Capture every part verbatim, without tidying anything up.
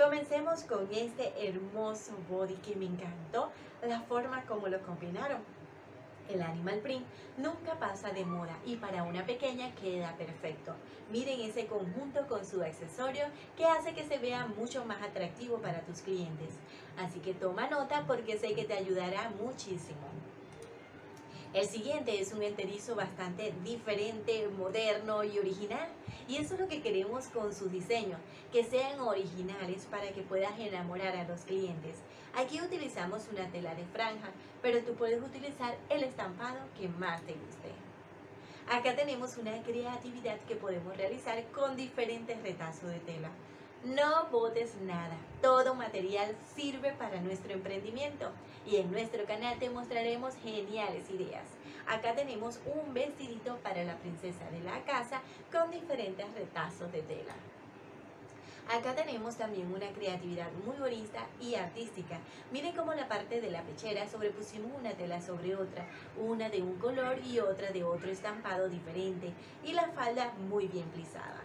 Comencemos con este hermoso body que me encantó la forma como lo combinaron. El animal print nunca pasa de moda y para una pequeña queda perfecto. Miren ese conjunto con su accesorio que hace que se vea mucho más atractivo para tus clientes. Así que toma nota porque sé que te ayudará muchísimo. El siguiente es un enterizo bastante diferente, moderno y original. Y eso es lo que queremos con sus diseños, que sean originales para que puedas enamorar a los clientes. Aquí utilizamos una tela de franja, pero tú puedes utilizar el estampado que más te guste. Acá tenemos una creatividad que podemos realizar con diferentes retazos de tela. No botes nada, todo material sirve para nuestro emprendimiento y en nuestro canal te mostraremos geniales ideas. Acá tenemos un vestidito para la princesa de la casa con diferentes retazos de tela. Acá tenemos también una creatividad muy bonita y artística. Miren cómo la parte de la pechera sobrepusimos una tela sobre otra, una de un color y otra de otro estampado diferente y la falda muy bien plisada.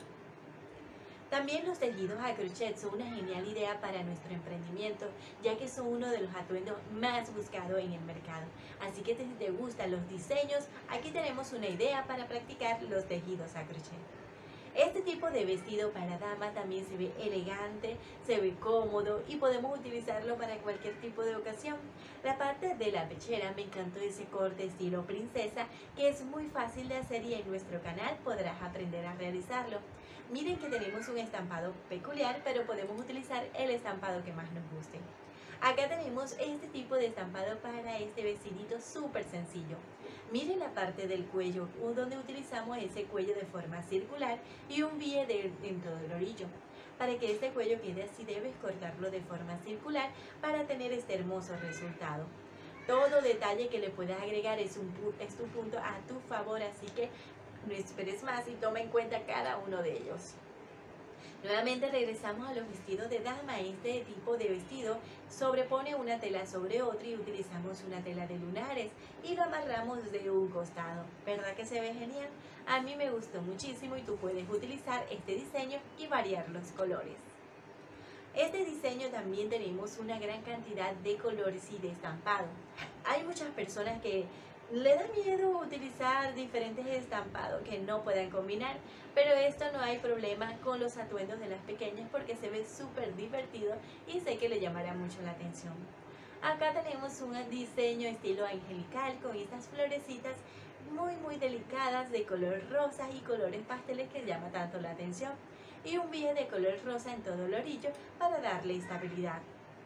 También los tejidos a crochet son una genial idea para nuestro emprendimiento, ya que son uno de los atuendos más buscados en el mercado. Así que si te gustan los diseños, aquí tenemos una idea para practicar los tejidos a crochet. Este tipo de vestido para dama también se ve elegante, se ve cómodo y podemos utilizarlo para cualquier tipo de ocasión. La parte de la pechera me encantó ese corte estilo princesa que es muy fácil de hacer y en nuestro canal podrás aprender a realizarlo. Miren que tenemos un estampado peculiar, pero podemos utilizar el estampado que más nos guste. Acá tenemos este tipo de estampado para este vestidito súper sencillo. Miren la parte del cuello, donde utilizamos ese cuello de forma circular y un bie de, en todo el orillo. Para que este cuello quede así debes cortarlo de forma circular para tener este hermoso resultado. Todo detalle que le puedas agregar es, un, es tu punto a tu favor, así que no esperes más y toma en cuenta cada uno de ellos. Nuevamente regresamos a los vestidos de dama. Este tipo de vestido sobrepone una tela sobre otra y utilizamos una tela de lunares y lo amarramos de un costado. ¿Verdad que se ve genial? A mí me gustó muchísimo y tú puedes utilizar este diseño y variar los colores. Este diseño también tenemos una gran cantidad de colores y de estampado. Hay muchas personas que le da miedo utilizar diferentes estampados que no puedan combinar, pero esto no hay problema con los atuendos de las pequeñas porque se ve súper divertido y sé que le llamará mucho la atención. Acá tenemos un diseño estilo angelical con estas florecitas muy muy delicadas de color rosa y colores pasteles que llama tanto la atención y un bie de color rosa en todo el orillo para darle estabilidad.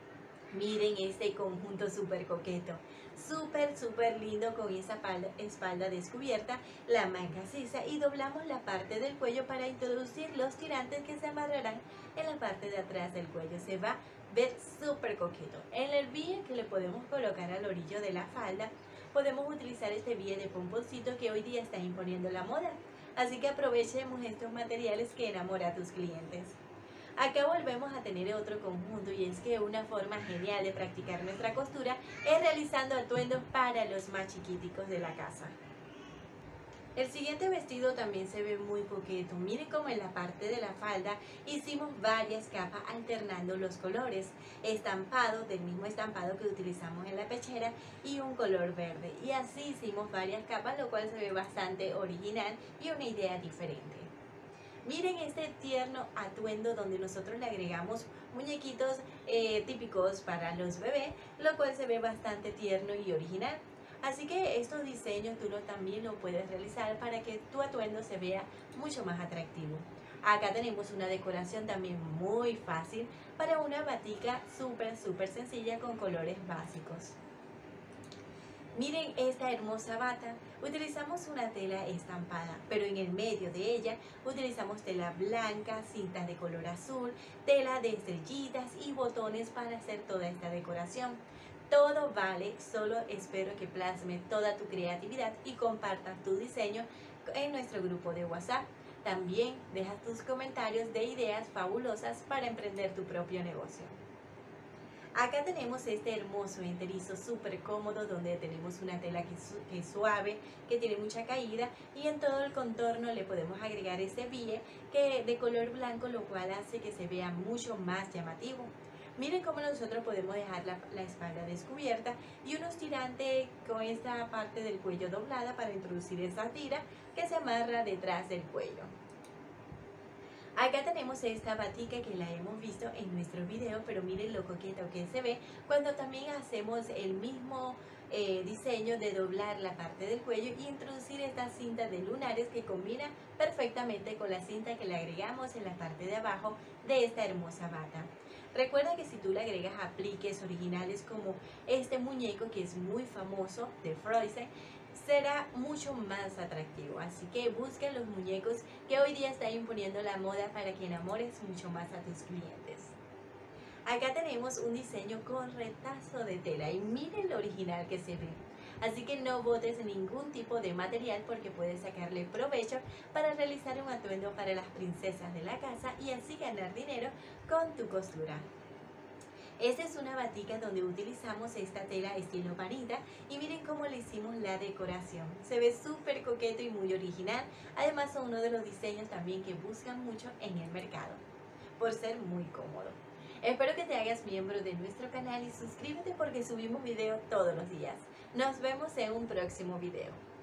Miren este conjunto súper coqueto, súper súper lindo con esa espalda, espalda descubierta, la manga sisa y doblamos la parte del cuello para introducir los tirantes que se amarrarán en la parte de atrás del cuello. Se va a ver súper coqueto. En el bie que le podemos colocar al orillo de la falda, podemos utilizar este bie de pomponcito que hoy día está imponiendo la moda. Así que aprovechemos estos materiales que enamoran a tus clientes. Acá volvemos a tener otro conjunto y es que una forma genial de practicar nuestra costura es realizando atuendos para los más chiquiticos de la casa. El siguiente vestido también se ve muy coqueto. Miren cómo en la parte de la falda hicimos varias capas alternando los colores. Estampado del mismo estampado que utilizamos en la pechera y un color verde. Y así hicimos varias capas, lo cual se ve bastante original y una idea diferente. Miren este tierno atuendo donde nosotros le agregamos muñequitos eh, típicos para los bebés, lo cual se ve bastante tierno y original. Así que estos diseños tú lo, también lo puedes realizar para que tu atuendo se vea mucho más atractivo. Acá tenemos una decoración también muy fácil para una batica súper súper sencilla con colores básicos. Miren esta hermosa bata, utilizamos una tela estampada, pero en el medio de ella utilizamos tela blanca, cintas de color azul, tela de estrellitas y botones para hacer toda esta decoración. Todo vale, solo espero que plasme toda tu creatividad y compartas tu diseño en nuestro grupo de WhatsApp. También deja tus comentarios de ideas fabulosas para emprender tu propio negocio. Acá tenemos este hermoso enterizo súper cómodo donde tenemos una tela que, su que es suave, que tiene mucha caída y en todo el contorno le podemos agregar este bille que de color blanco, lo cual hace que se vea mucho más llamativo. Miren cómo nosotros podemos dejar la, la espalda descubierta y unos tirantes con esta parte del cuello doblada para introducir esa tira que se amarra detrás del cuello. Acá tenemos esta batica que la hemos visto en nuestro video, pero miren lo coqueto que se ve cuando también hacemos el mismo eh, diseño de doblar la parte del cuello y introducir esta cinta de lunares que combina perfectamente con la cinta que le agregamos en la parte de abajo de esta hermosa bata. Recuerda que si tú le agregas apliques originales como este muñeco que es muy famoso de Frozen, será mucho más atractivo. Así que busca los muñecos que hoy día está imponiendo la moda para que enamores mucho más a tus clientes. Acá tenemos un diseño con retazo de tela y miren lo original que se ve. Así que no botes ningún tipo de material porque puedes sacarle provecho para realizar un atuendo para las princesas de la casa y así ganar dinero con tu costura. Esta es una batica donde utilizamos esta tela estilo panita y miren cómo le hicimos la decoración. Se ve súper coqueto y muy original. Además son uno de los diseños también que buscan mucho en el mercado por ser muy cómodo. Espero que te hagas miembro de nuestro canal y suscríbete porque subimos videos todos los días. Nos vemos en un próximo video.